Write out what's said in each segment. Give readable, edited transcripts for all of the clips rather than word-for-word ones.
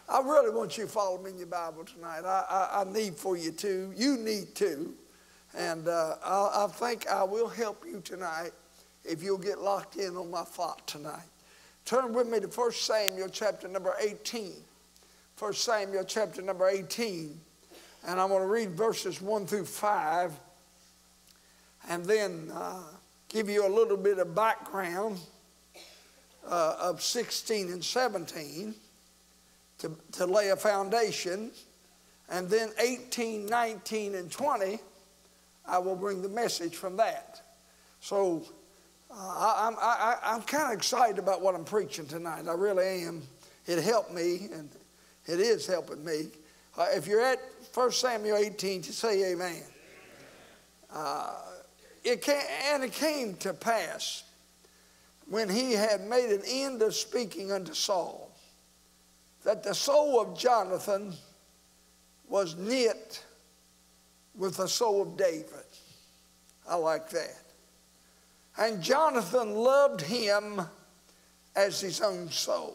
I really want you to follow me in your Bible tonight. I need for you to. You need to. And I think I will help you tonight if you'll get locked in on my thought tonight. Turn with me to 1 Samuel chapter number 18. 1 Samuel chapter number 18. And I'm going to read verses 1 through 5. And then give you a little bit of background of 16 and 17 to lay a foundation. And then 18, 19, and 20, I will bring the message from that. So I'm kind of excited about what I'm preaching tonight. I really am. It helped me, and it is helping me. If you're at 1 Samuel 18, to say amen. It came to pass when he had made an end of speaking unto Saul, that the soul of Jonathan was knit with the soul of David. I like that. And Jonathan loved him as his own soul.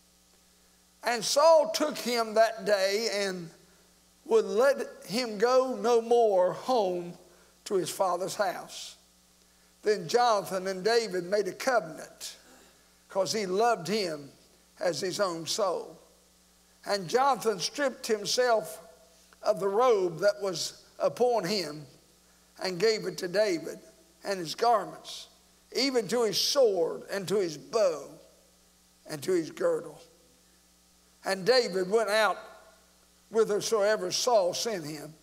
And Saul took him that day and would let him go no more home to his father's house. Then Jonathan and David made a covenant because he loved him as his own soul. And Jonathan stripped himself of the robe that was upon him and gave it to David and his garments, even to his sword and to his bow and to his girdle. And David went out whithersoever Saul sent him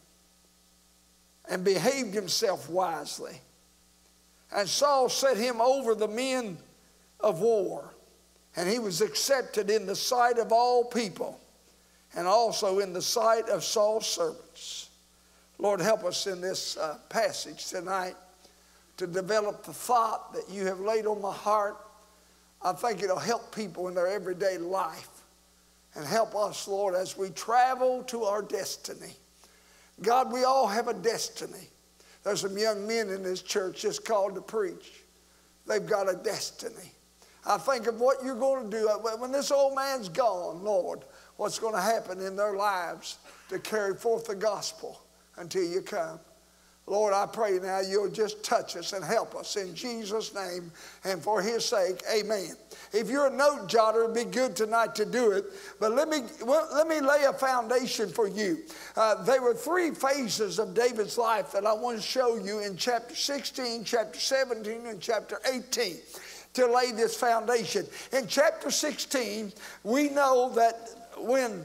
and behaved himself wisely. And Saul set him over the men of war, and he was accepted in the sight of all people, and also in the sight of Saul's servants. Lord, help us in this passage tonight to develop the thought that you have laid on my heart. I think it'll help people in their everyday life and help us, Lord, as we travel to our destiny. God, we all have a destiny. There's some young men in this church just called to preach. They've got a destiny. I think of what you're going to do when this old man's gone, Lord, what's going to happen in their lives to carry forth the gospel until you come. Lord, I pray now you'll just touch us and help us in Jesus' name and for his sake, amen. If you're a note jotter, it'd be good tonight to do it. But let me lay a foundation for you. There were three phases of David's life that I want to show you in chapter 16, chapter 17, and chapter 18 to lay this foundation. In chapter 16, we know that when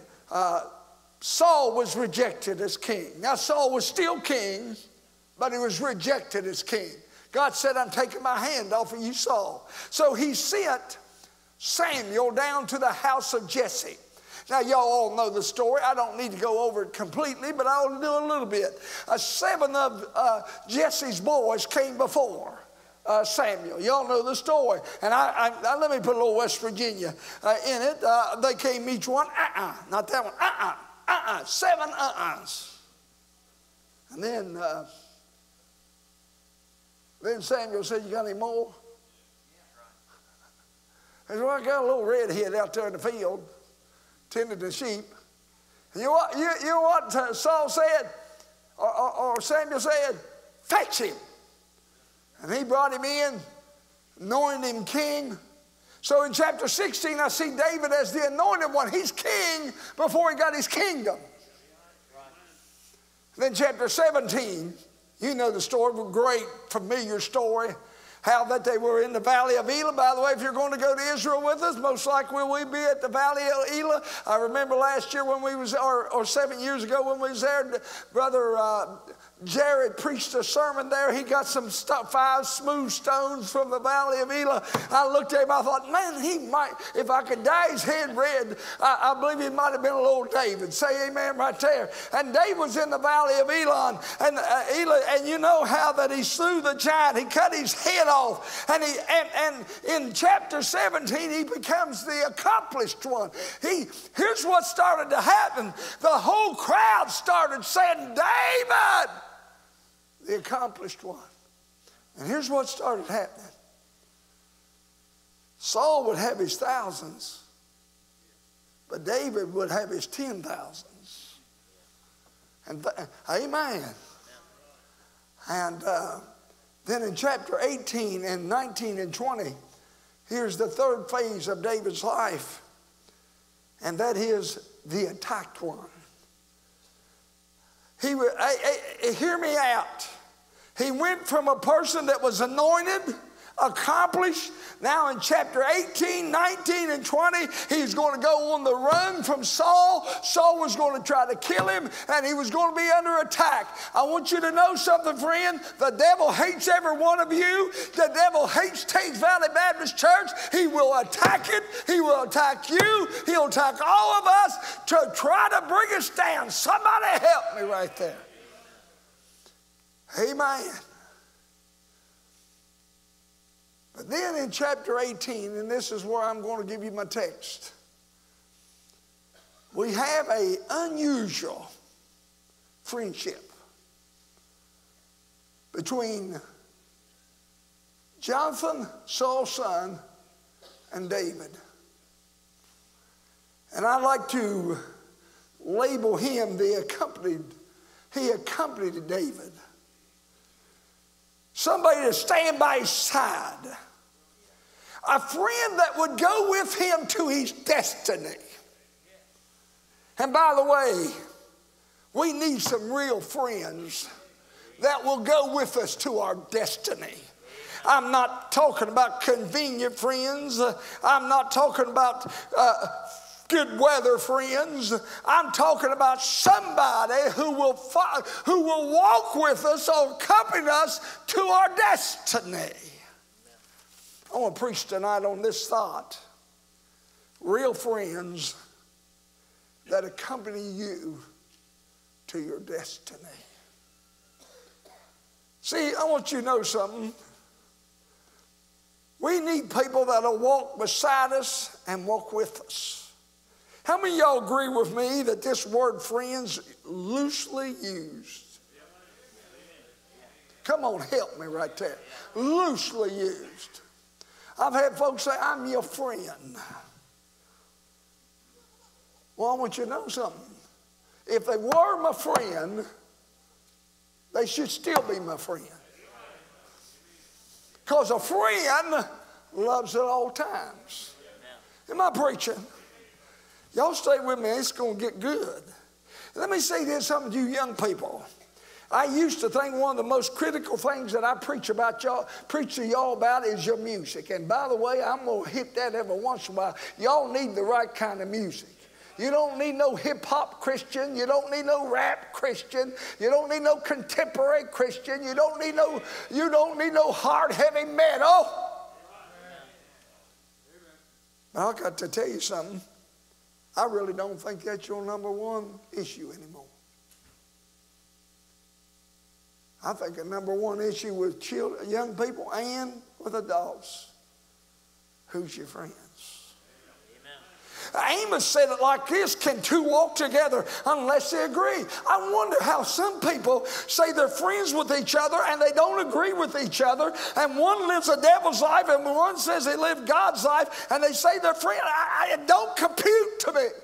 Saul was rejected as king. Now, Saul was still king, but he was rejected as king. God said, I'm taking my hand off of you, Saul. So he sent Samuel down to the house of Jesse. Now, y'all all know the story. I don't need to go over it completely, but I'll do a little bit. 7 of Jesse's boys came before Samuel. Y'all know the story. And let me put a little West Virginia in it. They came each one, not that one, 7 And then Samuel said, you got any more? He said, well, I got a little redhead out there in the field, tending the sheep. And you know what Saul said, or Samuel said? Fetch him. And he brought him in, anointed him king. So in chapter 16, I see David as the anointed one. He's king before he got his kingdom. Then chapter 17, you know the story, a great familiar story, how that they were in the valley of Elah. By the way, if you're going to go to Israel with us, most likely we'll be at the valley of Elah. I remember last year when we was, or 7 years ago when we was there, Brother Jared preached a sermon there. He got some 5 smooth stones from the valley of Elah. I looked at him, I thought, man, he might, if I could dye his head red, I believe he might have been a little David. Say amen right there. And David was in the valley of Elah, and you know how that he slew the giant. He cut his head off. And in chapter 17, he becomes the accomplished one. Here's what started to happen. The whole crowd started saying, David, the accomplished one. And here's what started happening. Saul would have his thousands, But David would have his 10,000s. And amen. And then in chapter 18 and 19 and 20, here's the third phase of David's life. And that is the attacked one. Hear me out. He went from a person that was anointed, accomplished. Now in chapter 18, 19, and 20, he's going to go on the run from Saul. Saul was going to try to kill him, and he was going to be under attack. I want you to know something, friend. The devil hates every one of you. The devil hates Tate Valley Baptist Church. He will attack it. He will attack you. He'll attack all of us to try to bring us down. Somebody help me right there. Amen. But then in chapter 18, and this is where I'm going to give you my text, we have an unusual friendship between Jonathan, Saul's son, and David. And I like to label him he accompanied David. Somebody to stand by his side. A friend that would go with him to his destiny. And by the way, we need some real friends that will go with us to our destiny. I'm not talking about convenient friends. I'm not talking about good weather friends. I'm talking about somebody who will walk with us or accompany us to our destiny. I want to preach tonight on this thought. Real friends that accompany you to your destiny. See, I want you to know something. We need people that will walk beside us and walk with us. How many of y'all agree with me that this word friends loosely used? Come on, help me right there. Loosely used. I've had folks say, I'm your friend. Well, I want you to know something. If they were my friend, they should still be my friend. Because a friend loves at all times. Am I preaching? Y'all stay with me, it's going to get good. Let me say this something to you young people. I used to think one of the most critical things that I preach to y'all about is your music. And by the way, I'm going to hit that every once in a while. Y'all need the right kind of music. You don't need no hip-hop Christian. You don't need no rap Christian. You don't need no contemporary Christian. You don't need no hard, heavy metal. Now, I got to tell you something. I really don't think that's your number one issue anymore. I think the number one issue with children, young people and with adults, who's your friends? Amen. Amos said it like this, can two walk together unless they agree? I wonder how some people say they're friends with each other and they don't agree with each other, and one lives a devil's life and one says they live God's life, and they say they're friends. It don't compute to me.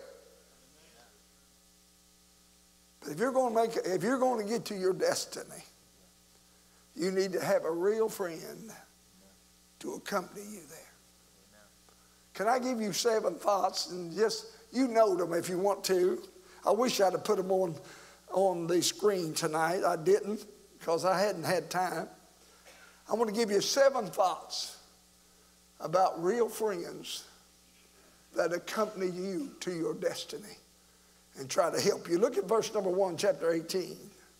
But if you're going to get to your destiny, you need to have a real friend to accompany you there. Can I give you 7 thoughts? And just, you know them if you want to. I wish I'd have put them on the screen tonight. I didn't because I hadn't had time. I want to give you 7 thoughts about real friends that accompany you to your destiny and try to help you. Look at verse number 1, chapter 18.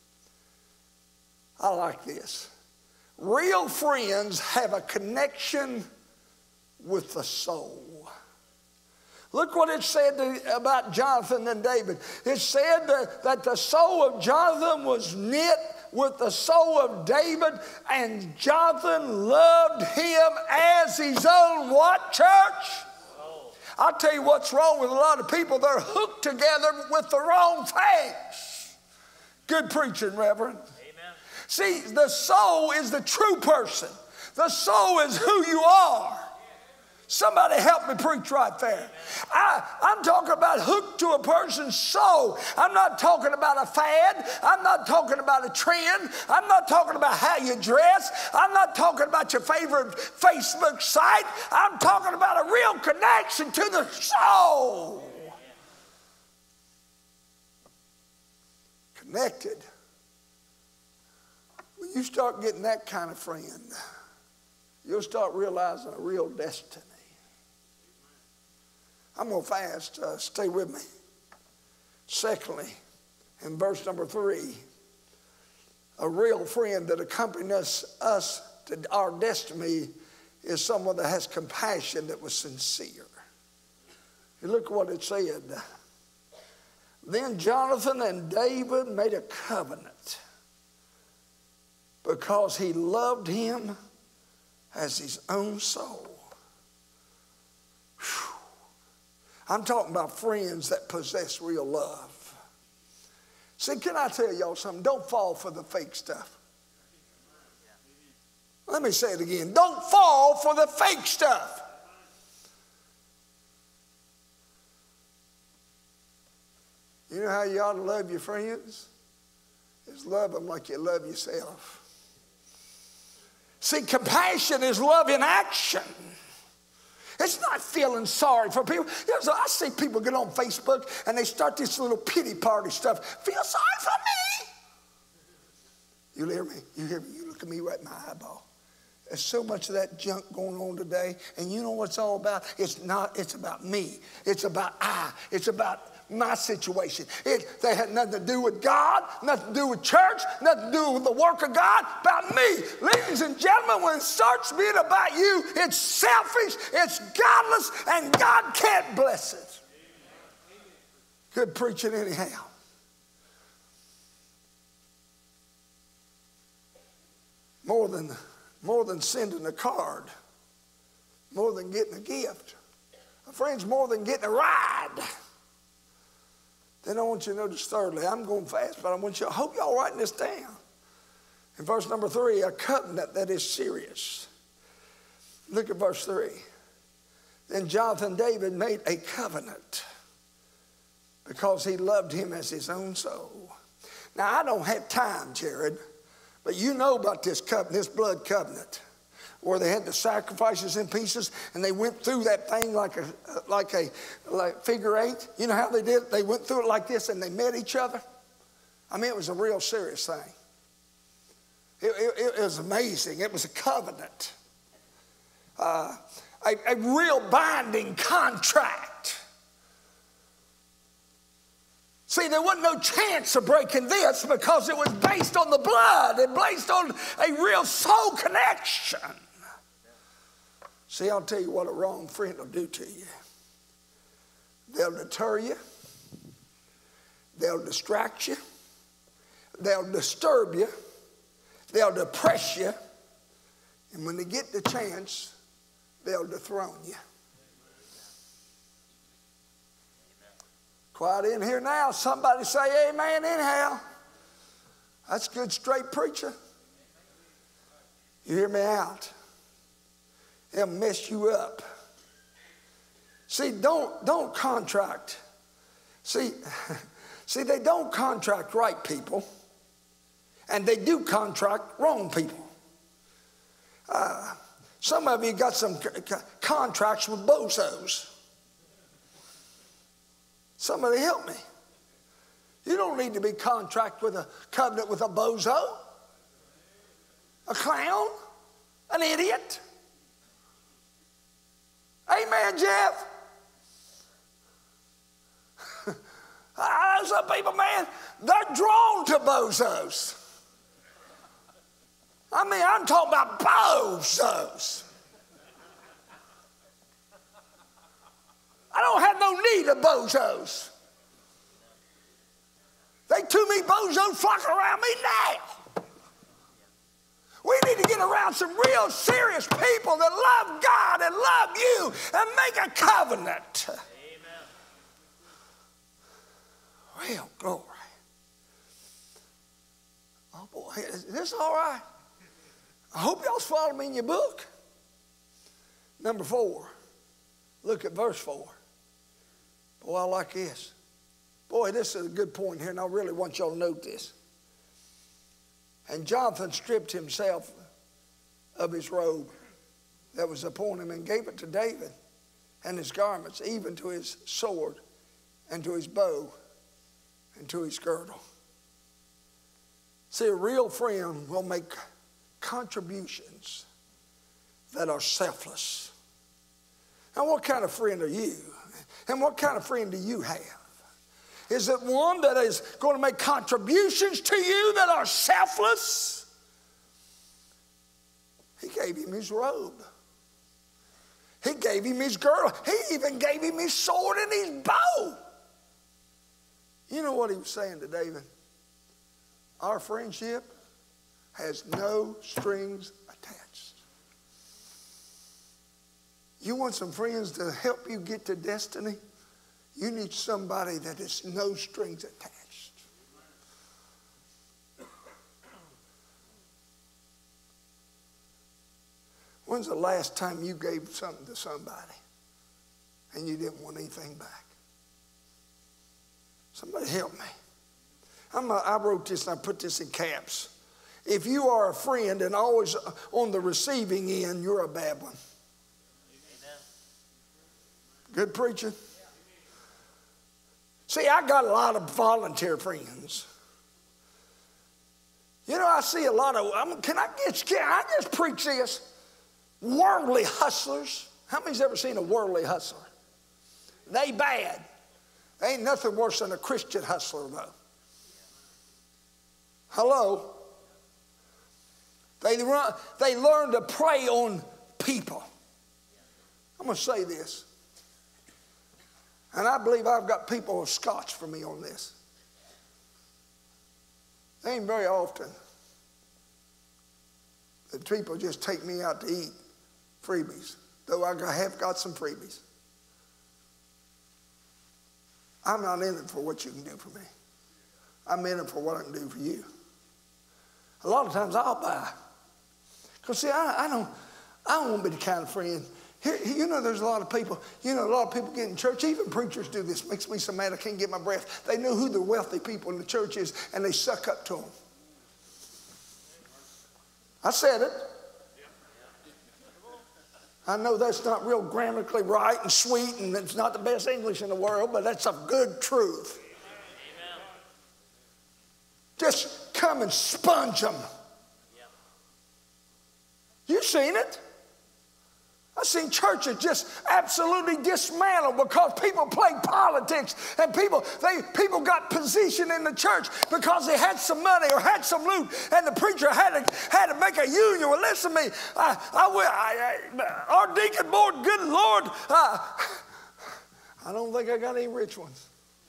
I like this. Real friends have a connection with the soul. Look what it said about Jonathan and David. It said that the soul of Jonathan was knit with the soul of David, and Jonathan loved him as his own what, church? I'll tell you what's wrong with a lot of people. They're hooked together with the wrong things. Good preaching, Reverend. See, the soul is the true person. The soul is who you are. Somebody help me preach right there. I'm talking about hooked to a person's soul. I'm not talking about a fad. I'm not talking about a trend. I'm not talking about how you dress. I'm not talking about your favorite Facebook site. I'm talking about a real connection to the soul. Connected. When you start getting that kind of friend, you'll start realizing a real destiny. I'm going to fast. Stay with me. Secondly, in verse number 3, a real friend that accompanies us to our destiny is someone that has compassion that was sincere. You look at what it said. Then Jonathan and David made a covenant because he loved him as his own soul. Whew. I'm talking about friends that possess real love. See, can I tell y'all something? Don't fall for the fake stuff. Let me say it again. Don't fall for the fake stuff. You know how you ought to love your friends? Is love them like you love yourself. See, compassion is love in action. It's not feeling sorry for people. You know, so I see people get on Facebook and they start this little pity party stuff. Feel sorry for me. You hear me? You hear me? You look at me right in my eyeball. There's so much of that junk going on today. And you know what it's all about? It's about me. It's about It's about my situation. They had nothing to do with God, nothing to do with church, nothing to do with the work of God, about me. Ladies and gentlemen, when it starts being about you, it's selfish, it's godless, and God can't bless it. Good preaching anyhow. More than sending a card, more than getting a gift. A friend's more than getting a ride. Then I want you to notice thirdly, I'm going fast, but I hope y'all writing this down. In verse number 3, a covenant that is serious. Look at verse 3. Then Jonathan and David made a covenant because he loved him as his own soul. Now, I don't have time, Jared, but you know about this covenant, this blood covenant, where they had the sacrifices in pieces and they went through that thing like figure eight. You know how they did? They went through it like this and they met each other. I mean, it was a real serious thing. It was amazing. It was a covenant. A real binding contract. See, there wasn't no chance of breaking this because it was based on the blood and based on a real soul connection. See, I'll tell you what a wrong friend will do to you. They'll deter you. They'll distract you. They'll disturb you. They'll depress you. And when they get the chance, they'll dethrone you. Quiet in here now. Somebody say amen anyhow. That's good straight preacher. You hear me out. They'll mess you up. See, don't contract. See, they don't contract right people. And they do contract wrong people. Some of you got some contracts with bozos. Somebody help me. You don't need to be contract with a covenant with a bozo, a clown, an idiot. Amen, Jeff. Some people, man, they're drawn to bozos. I mean, I'm talking about bozos. I don't have no need of bozos. They too many bozos flocking around me now. We need to get around some real serious people that love God and love you and make a covenant. Amen. Well, glory. Oh boy, is this all right? I hope y'all's following me in your book. Number 4, Look at verse 4. Boy, I like this. Boy, this is a good point here, and I really want y'all to note this. And Jonathan stripped himself of his robe that was upon him and gave it to David and his garments, even to his sword and to his bow and to his girdle. See, a real friend will make contributions that are selfless. Now, what kind of friend are you? And what kind of friend do you have? Is it one that is going to make contributions to you that are selfless? He gave him his robe. He gave him his girdle. He even gave him his sword and his bow. You know what he was saying to David? Our friendship has no strings attached. You want some friends to help you get to destiny? You need somebody that has no strings attached. When's the last time you gave something to somebody and you didn't want anything back? Somebody help me. I wrote this and I put this in caps. If you are a friend and always on the receiving end, you're a bad one. Amen. Good preaching. See, I got a lot of volunteer friends. You know, I see a lot of, can I just preach this? Worldly hustlers. How many's ever seen a worldly hustler? They bad. Ain't nothing worse than a Christian hustler, though. Hello? They learn to prey on people. I'm going to say this. And I believe I've got people who scotch for me on this. It ain't very often that people just take me out to eat freebies, though I have got some freebies. I'm not in it for what you can do for me. I'm in it for what I can do for you. A lot of times I'll buy. Because see, I don't want to be the kind of friend. Here, you know, there's a lot of people, a lot of people get in church. Even preachers do this. Makes me so mad I can't get my breath. They know who the wealthy people in the church is, and they suck up to them. I said it. I know that's not real grammatically right and sweet, and it's not the best English in the world, but that's a good truth. Amen. Just come and sponge them. Yep. You seen it? I've seen churches just absolutely dismantled because people played politics and people got position in the church because they had some money or had some loot, and the preacher had to make a union. Well, listen to me. Our deacon board, good Lord, I don't think I got any rich ones.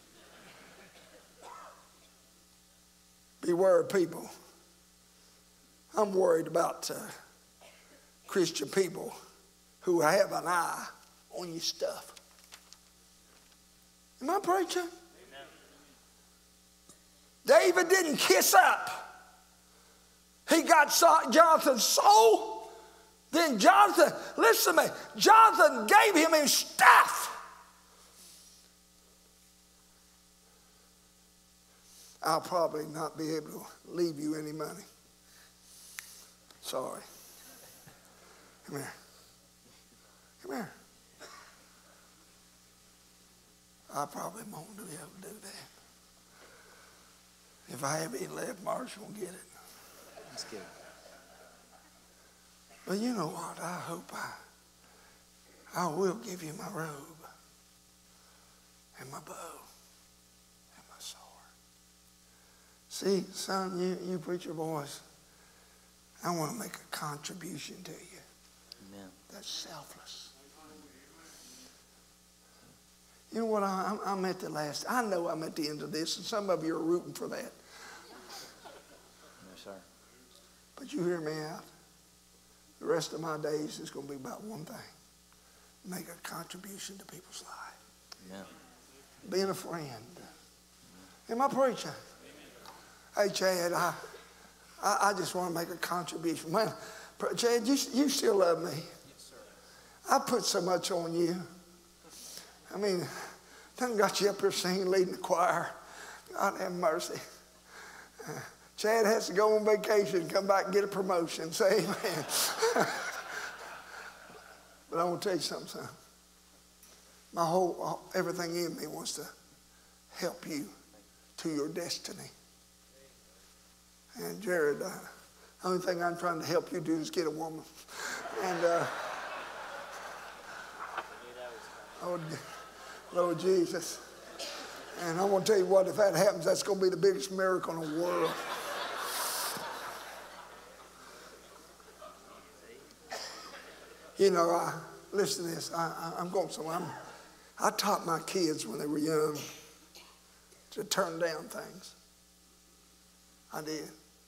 Beware of people. I'm worried about Christian people who have an eye on your stuff. Am I preaching? Amen. David didn't kiss up. He got Jonathan's soul. Then Jonathan, listen to me, Jonathan gave him his staff. I'll probably not be able to leave you any money. Sorry. Come here. Come here. I probably won't be able to do that. If I have any left, Marshall will get it. That's good. But you know what? I hope I will give you my robe and my bow and my sword. See, son, you preacher boys, I want to make a contribution to you. Amen. That's selfless. You know what? I'm at the last. I know I'm at the end of this, and some of you are rooting for that. Yes, sir. But you hear me out. The rest of my days is going to be about one thing: make a contribution to people's lives. Yeah. Being a friend. Am I preaching? Hey, Chad, I just want to make a contribution. Man, Chad, you still love me. Yes, sir. I put so much on you. I mean, done got you up here singing, leading the choir. God have mercy. Chad has to go on vacation, come back and get a promotion. Say amen. But I want to tell you something, son. Everything in me wants to help you to your destiny. And Jared, the only thing I'm trying to help you do is get a woman. And Lord Jesus. And I want to tell you what, if that happens, that's going to be the biggest miracle in the world. You know, listen to this. I'm going somewhere. I taught my kids when they were young to turn down things. I did.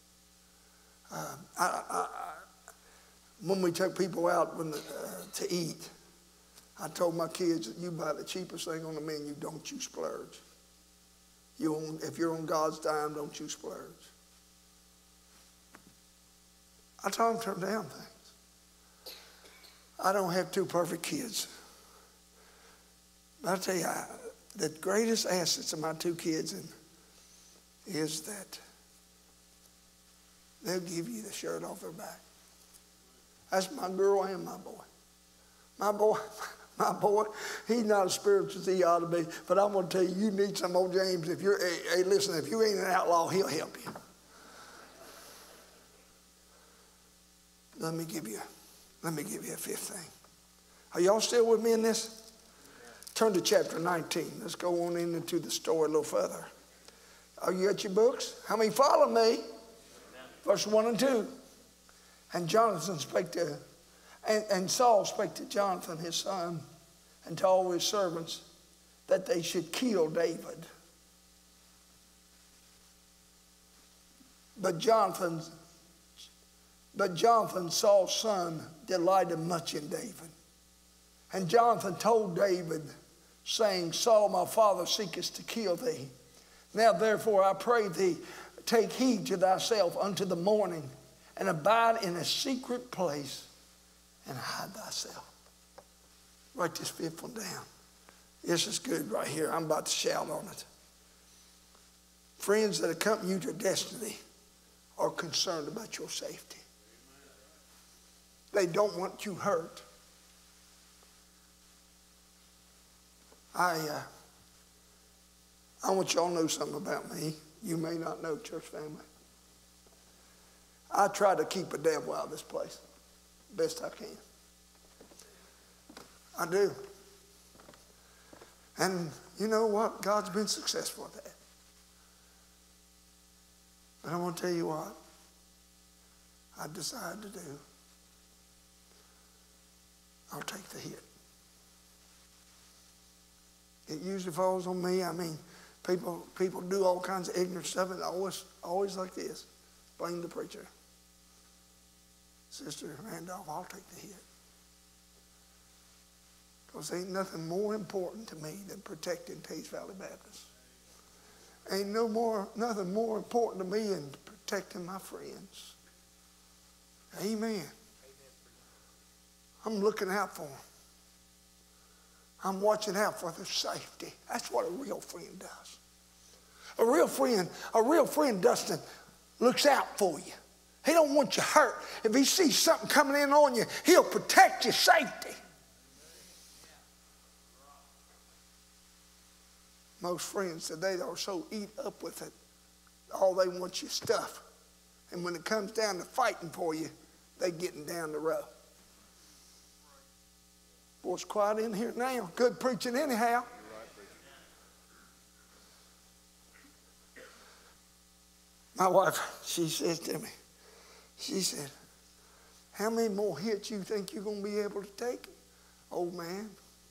When we took people out to eat, I told my kids, you buy the cheapest thing on the menu, don't you splurge. If you're on God's dime, don't you splurge. I told them to turn down things. I don't have two perfect kids. But I'll tell you, the greatest assets of my two kids is that they'll give you the shirt off their back. That's my girl and my boy. My boy, he's not as spiritual as he ought to be, but I'm going to tell you, you need some old James. If you're, hey, listen, if you ain't an outlaw, he'll help you. Let me give you a fifth thing. Are y'all still with me in this? Turn to chapter 19. Let's go on into the story a little further. Are you at your books? How many follow me? Verse 1 and 2. And Jonathan spake to, and Saul spake to Jonathan his son, and to all his servants, that they should kill David. But Jonathan, Saul's son, delighted much in David. And Jonathan told David, saying, Saul, my father, seeketh to kill thee. Now therefore I pray thee, take heed to thyself unto the morning, and abide in a secret place, and hide thyself. Write this fifth one down. This is good right here. I'm about to shout on it. Friends that accompany you to destiny are concerned about your safety. They don't want you hurt. I want y'all to know something about me. You may not know, church family. I try to keep the devil out of this place best I can. I do. And you know what? God's been successful at that. But I want to tell you what I decided to do. I'll take the hit. It usually falls on me. I mean, people do all kinds of ignorant stuff, and always like this. Blame the preacher. Sister Randolph, I'll take the hit. Because ain't nothing more important to me than protecting Teays Valley Baptist. Ain't nothing more important to me than protecting my friends. Amen. I'm looking out for them. I'm watching out for their safety. That's what a real friend does. A real friend, Dustin, looks out for you. He don't want you hurt. If he sees something coming in on you, he'll protect your safety. Most friends today are so eat up with it, all they want you stuff. And when it comes down to fighting for you, they getting down the road. Boy, it's quiet in here now. Good preaching anyhow. My wife, she says to me, she said, how many more hits you think you're going to be able to take, old man?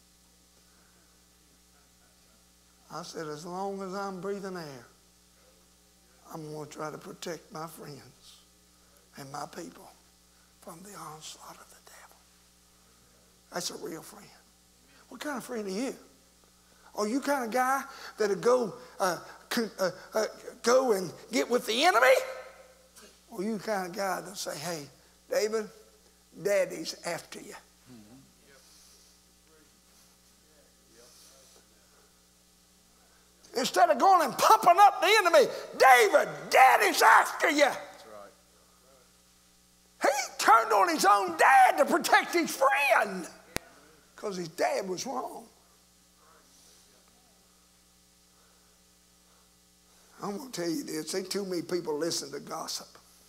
I said, as long as I'm breathing air, I'm going to try to protect my friends and my people from the onslaught of the devil. That's a real friend. What kind of friend are you? Are you kind of guy that'll go and get with the enemy? Or you kind of guy that'll say, hey, David, Daddy's after you. Instead of going and pumping up the enemy, David, Daddy's after you. That's right. He turned on his own dad to protect his friend because his dad was wrong. I'm going to tell you this. Ain't too many people listen to gossip.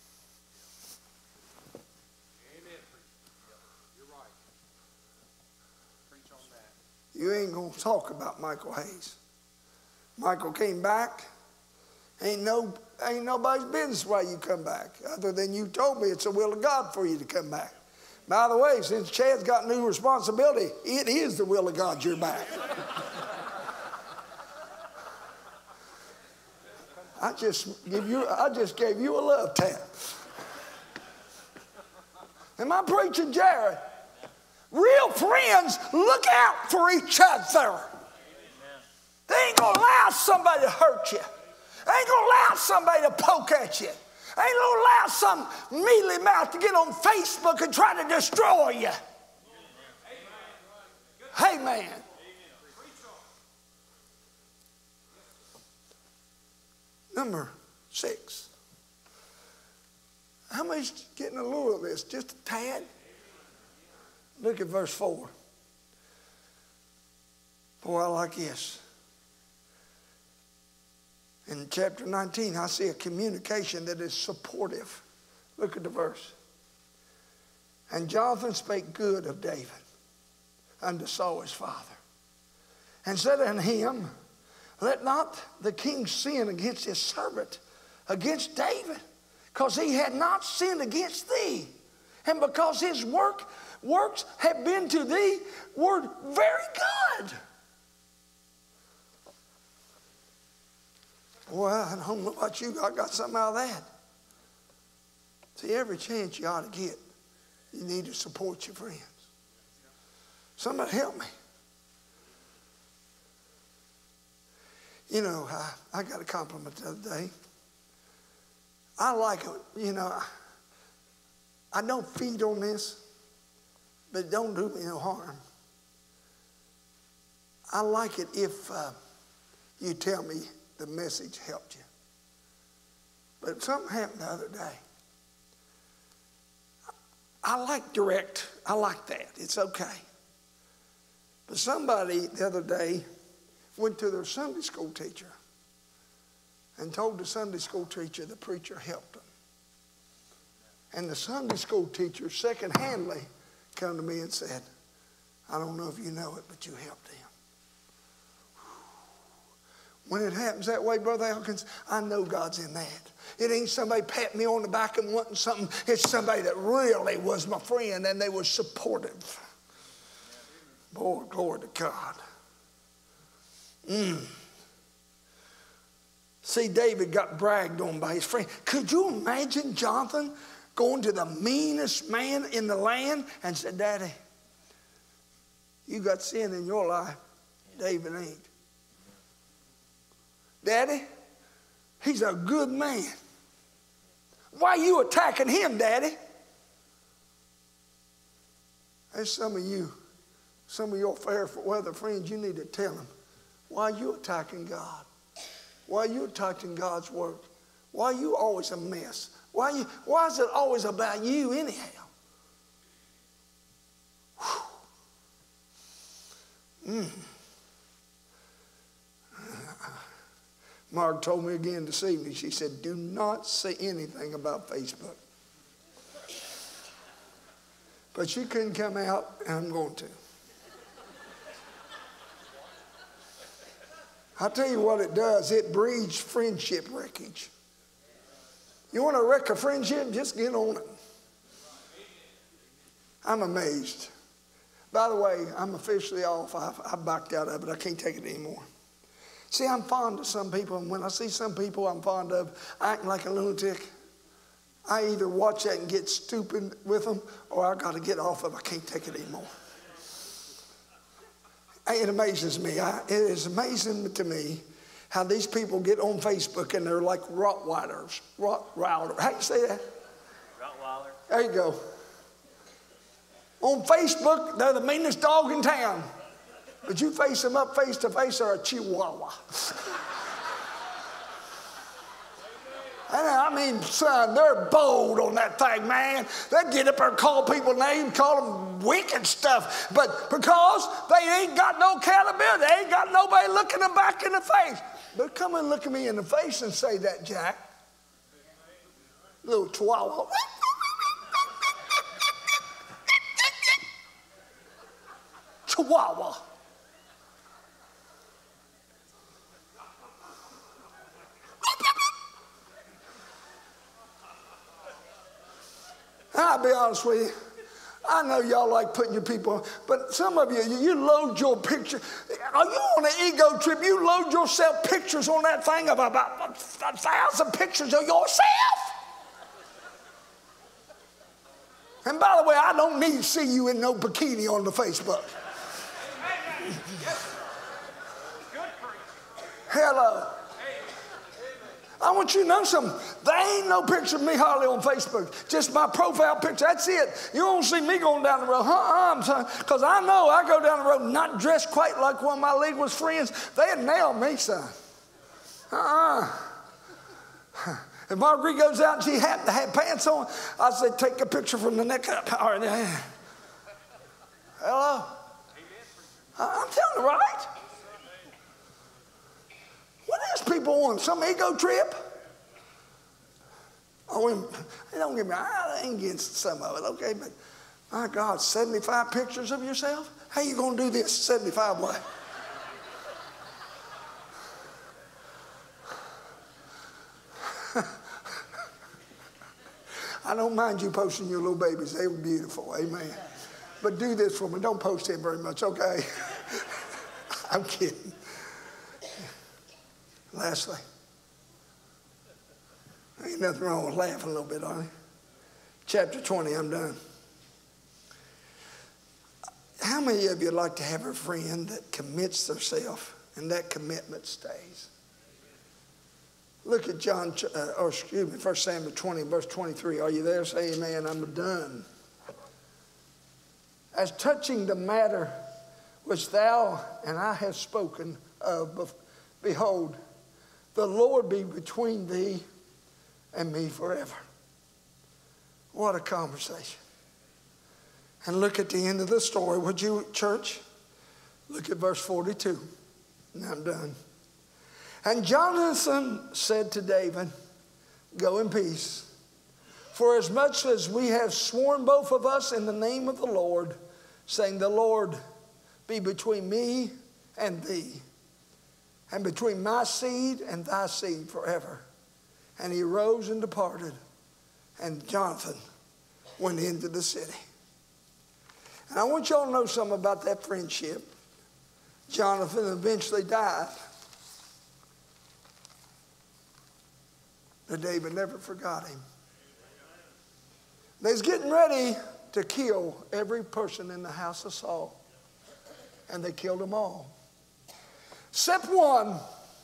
Amen. You're right. Preach on that. You ain't going to talk about Michael Hayes. Michael came back. Ain't nobody's business why you come back, other than you told me it's the will of God for you to come back. By the way, since Chad's got new responsibility, it is the will of God you're back. I just gave you a love tap. Am I preaching, Jared? Real friends look out for each other. They ain't gonna allow somebody to hurt you. They ain't gonna allow somebody to poke at you. They ain't gonna allow some mealy mouth to get on Facebook and try to destroy you. Amen. Number 6. How many's getting a little of this? Just a tad? Look at verse 4. Boy, I like this. In chapter 19, I see a communication that is supportive. Look at the verse. And Jonathan spake good of David unto Saul his father, and said unto him, let not the king sin against his servant, against David, because he had not sinned against thee, and because his works have been to thee were very good. Boy, I don't know about you, I got something out of that. See, every chance you ought to get, you need to support your friends. Somebody help me. You know, I got a compliment the other day. I like it, you know, I don't feed on this, but it don't do me no harm. I like it if you tell me the message helped you. But something happened the other day. I like direct. I like that. It's okay. But somebody the other day went to their Sunday school teacher and told the Sunday school teacher the preacher helped them. And the Sunday school teacher second-handedly come to me and said, I don't know if you know it, but you helped them. When it happens that way, Brother Elkins, I know God's in that. It ain't somebody patting me on the back and wanting something. It's somebody that really was my friend and they were supportive. Boy, glory to God. See, David got bragged on by his friend. Could you imagine Jonathan going to the meanest man in the land and said, Daddy, you got sin in your life. David ain't. Daddy, he's a good man. Why are you attacking him, Daddy? There's some of you, some of your fair weather friends, you need to tell them, why are you attacking God? Why are you attacking God's work? Why are you always a mess? Why is it always about you anyhow? Mark told me again this evening, she said, do not say anything about Facebook. But she couldn't come out, and I'm going to. I'll tell you what it does. It breeds friendship wreckage. You want to wreck a friendship? Just get on it. I'm amazed. By the way, I'm officially off. I backed out of it. I can't take it anymore. See, I'm fond of some people, and when I see some people I'm fond of acting like a lunatic, I either watch that and get stupid with them, or I got to get off of it. I can't take it anymore. It amazes me. It is amazing to me how these people get on Facebook and they're like Rottweilers. Rottweiler. How do you say that? Rottweiler. There you go. On Facebook, they're the meanest dog in town. But you face them up face to face, they're a chihuahua. And I mean, son, they're bold on that thing, man. They get up there and call people names, call them wicked stuff. But because they ain't got no accountability, they ain't got nobody looking them back in the face. But come and look at me in the face and say that, Jack. Little chihuahua. Chihuahua. I'll be honest with you. I know y'all like putting your people, but some of you load your picture. Are you on an ego trip? You load yourself pictures on that thing of about 1,000 pictures of yourself. And by the way, I don't need to see you in no bikini on the Facebook. Hello. I want you to know something. There ain't no picture of me hardly on Facebook. Just my profile picture. That's it. You won't see me going down the road. Because I know I go down the road not dressed quite like one of my legalist friends. They'd nail me, son. If Marguerite goes out and she happened to have pants on, I say, take a picture from the neck up. All right. Hello? I'm telling you, right? What is people on? Some ego trip? Oh, don't get me, I ain't against some of it, okay? But my God, 75 pictures of yourself? How you going to do this 75 way? I don't mind you posting your little babies. They were beautiful, amen. But do this for me. Don't post him very much, okay? I'm kidding. Lastly, ain't nothing wrong with laughing a little bit, are there? Chapter 20, I'm done. How many of you like to have a friend that commits themselves and that commitment stays? Look at 1 Samuel 20, verse 23. Are you there? Say amen. I'm done. As touching the matter which thou and I have spoken of, behold, the Lord be between thee and me forever. What a conversation. And look at the end of the story. Would you, church? Look at verse 42. And I'm done. And Jonathan said to David, go in peace. For as much as we have sworn both of us in the name of the Lord, saying, the Lord be between me and thee, and between my seed and thy seed forever. And he rose and departed, and Jonathan went into the city. And I want y'all to know something about that friendship. Jonathan eventually died, but David never forgot him. They was getting ready to kill every person in the house of Saul, and they killed them all. Except one,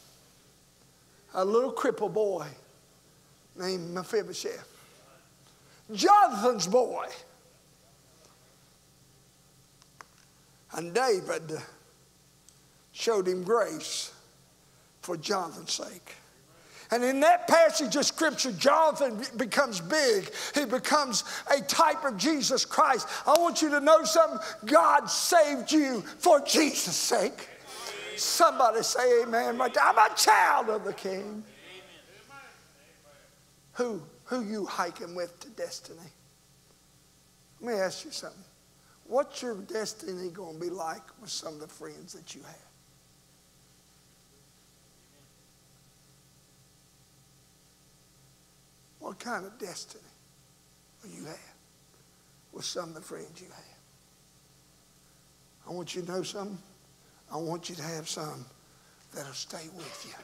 a little cripple boy named Mephibosheth. Jonathan's boy. And David showed him grace for Jonathan's sake. And in that passage of Scripture, Jonathan becomes big. He becomes a type of Jesus Christ. I want you to know something. God saved you for Jesus' sake. Somebody say amen right there. I'm a child of the King. Who you hiking with to destiny? Let me ask you something. What's your destiny going to be like with some of the friends that you have? What kind of destiny will you have with some of the friends you have? I want you to know something. I want you to have some that'll stay with you.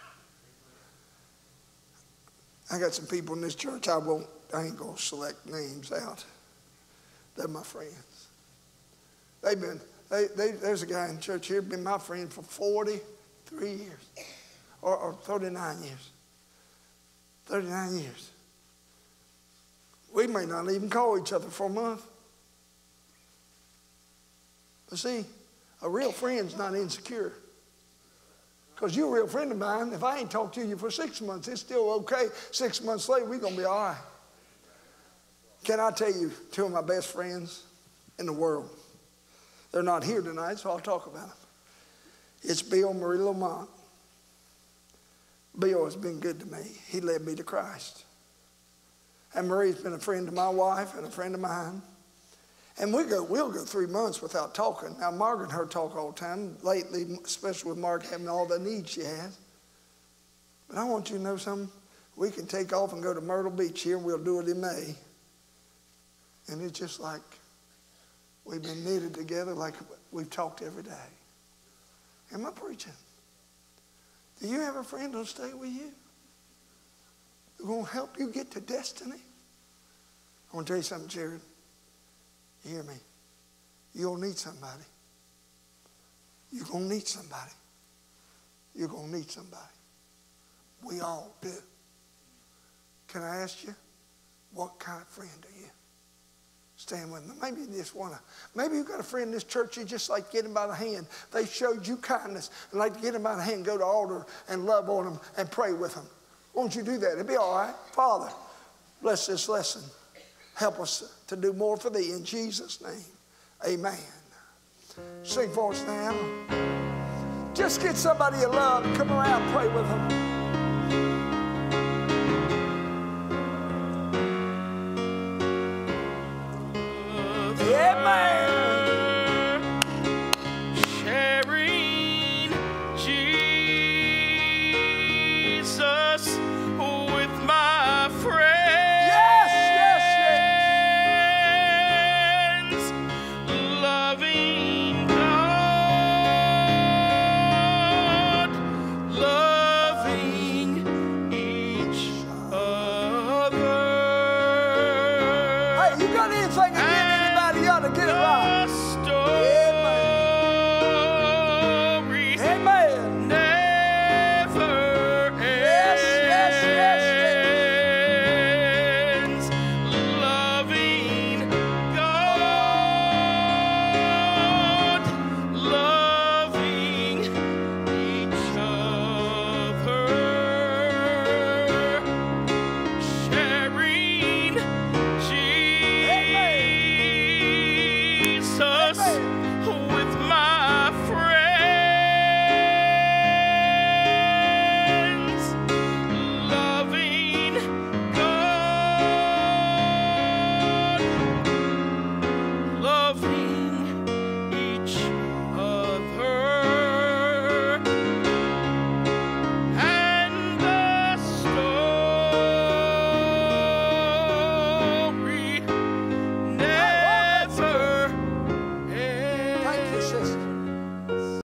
I got some people in this church, I ain't going to select names out. They're my friends. There's a guy in church here, been my friend for 43 years, or 39 years. 39 years. We may not even call each other for a month. But see, A real friend's not insecure. Because you're a real friend of mine. If I ain't talked to you for 6 months, it's still okay. 6 months later, we're going to be all right. Can I tell you two of my best friends in the world? They're not here tonight, so I'll talk about them. It's Bill and Marie Lamont. Bill has been good to me. He led me to Christ. And Marie's been a friend of my wife and a friend of mine. And we'll go 3 months without talking. Now, Margaret and her talk all the time, lately, especially with Margaret having all the needs she has. But I want you to know something. We can take off and go to Myrtle Beach here, and we'll do it in May. And it's just like we've been knitted together like we've talked every day. Am I preaching? Do you have a friend who'll stay with you? Who's going to help you get to destiny? I want to tell you something, Jared. You hear me? You're going to need somebody. You're going to need somebody. You're going to need somebody. We all do. Can I ask you, what kind of friend are you? Stand with me. Maybe you just want to. Maybe you've got a friend in this church you just like get him by the hand. They showed you kindness and like to get him by the hand, go to the altar and love on them and pray with them. Won't you do that? It'll be all right. Father, bless this lesson. Help us to do more for thee in Jesus' name. Amen. Sing for us now. Just get somebody you love and come around and pray with them. Yeah, man. Sharing Jesus with my friends. Yes, yes, yes. Loving God, loving each other. Hey, you got anything against